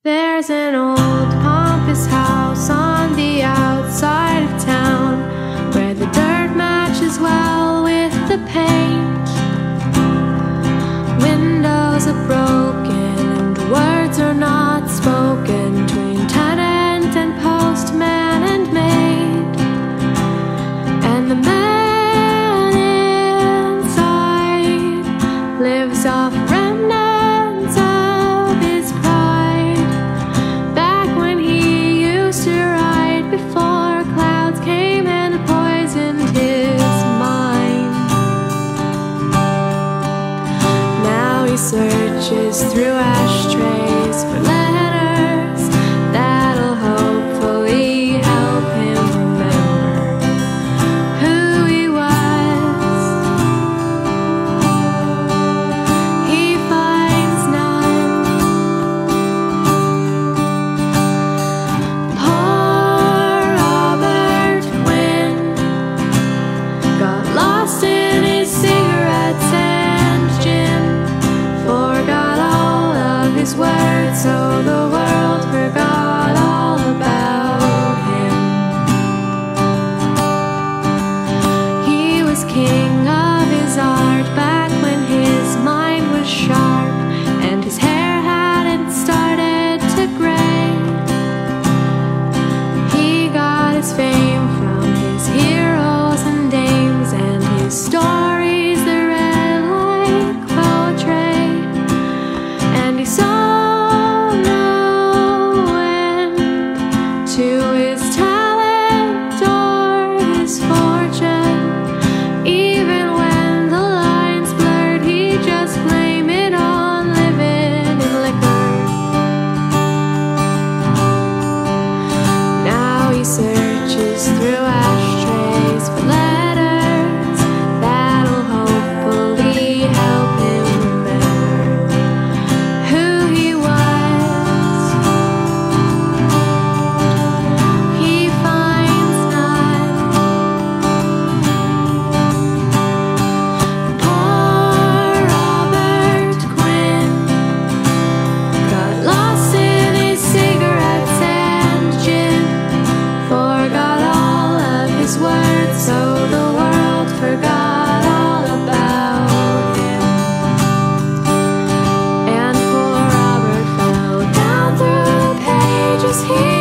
There's an old pompous house on the outside of town, where the dirt matches well with the paint. Windows are broken and words are not spoken between tenant and postman and maid. And the man inside lives off remnants of his pride, back when he used to ride before clouds came and poisoned his mind. Now he searches through ashtrays for letters that'll hopefully help him remember who he was. He finds none. Poor Robert Quinn got lost in his cigarettes and gin, forgot all of his words, so the world forgot all about him. He was king of his art back when his mind was sharp and his hair hadn't started to gray. He got his fame from his heroes and dames and his stories that read like poetry, and he saw no end to his talent or his fortune. Even when the lines blurred, he just blamed it on living in liquor. Now he searches through ashtrays for letters that'll hopefully help him remember who he was. He finds none. Poor Robert Quinn got lost in his cigarettes and gin, forgot all of his words, so the world forgot all about him. And poor Robert fell down through the pages he